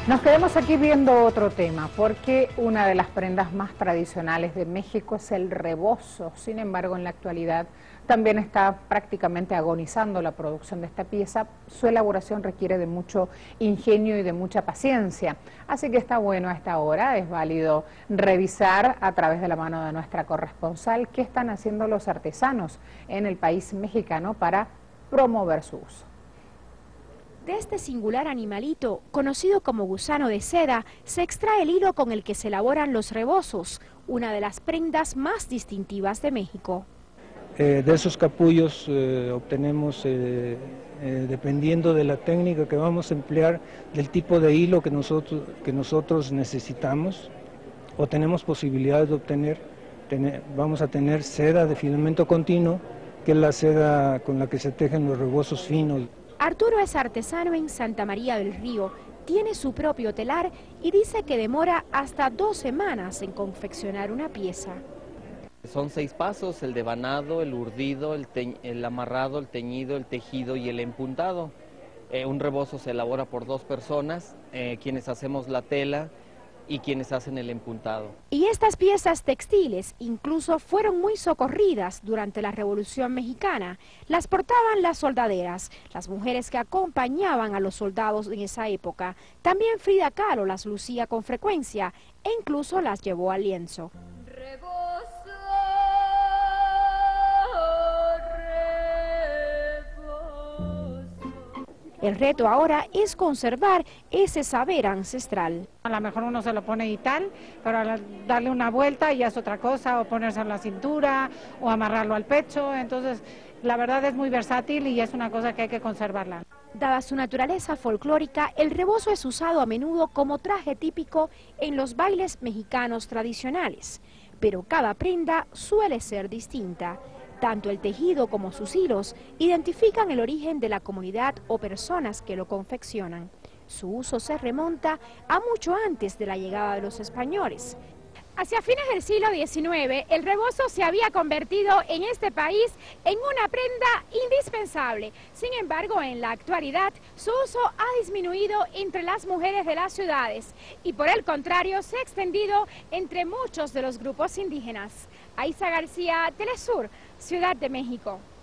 Nos quedamos aquí viendo otro tema, porque una de las prendas más tradicionales de México es el rebozo. Sin embargo, en la actualidad también está prácticamente agonizando la producción de esta pieza. Su elaboración requiere de mucho ingenio y de mucha paciencia. Así que está bueno a esta hora, es válido revisar a través de la mano de nuestra corresponsal qué están haciendo los artesanos en el país mexicano para promover su uso. De este singular animalito, conocido como gusano de seda, se extrae el hilo con el que se elaboran los rebozos, una de las prendas más distintivas de México. De esos capullos obtenemos, dependiendo de la técnica que vamos a emplear, del tipo de hilo que nosotros necesitamos o tenemos posibilidades de obtener, vamos a tener seda de filamento continuo, que es la seda con la que se tejen los rebozos finos. Arturo es artesano en Santa María del Río, tiene su propio telar y dice que demora hasta 2 semanas en confeccionar una pieza. Son 6 pasos: el devanado, el urdido, el amarrado, el teñido, el tejido y el empuntado. Un rebozo se elabora por 2 personas, quienes hacemos la tela y quienes hacen el empuntado. Y estas piezas textiles incluso fueron muy socorridas durante la Revolución Mexicana. Las portaban las soldaderas, las mujeres que acompañaban a los soldados en esa época. También Frida Kahlo las lucía con frecuencia e incluso las llevó al lienzo. El reto ahora es conservar ese saber ancestral. A lo mejor uno se lo pone y tal, pero darle una vuelta ya es otra cosa, o ponerse en la cintura, o amarrarlo al pecho. Entonces, la verdad es muy versátil y es una cosa que hay que conservarla. Dada su naturaleza folclórica, el rebozo es usado a menudo como traje típico en los bailes mexicanos tradicionales, pero cada prenda suele ser distinta. Tanto el tejido como sus hilos identifican el origen de la comunidad o personas que lo confeccionan. Su uso se remonta a mucho antes de la llegada de los españoles. Hacia fines del siglo XIX, el rebozo se había convertido en este país en una prenda indispensable. Sin embargo, en la actualidad, su uso ha disminuido entre las mujeres de las ciudades y, por el contrario, se ha extendido entre muchos de los grupos indígenas. Aiza García, Telesur, Ciudad de México.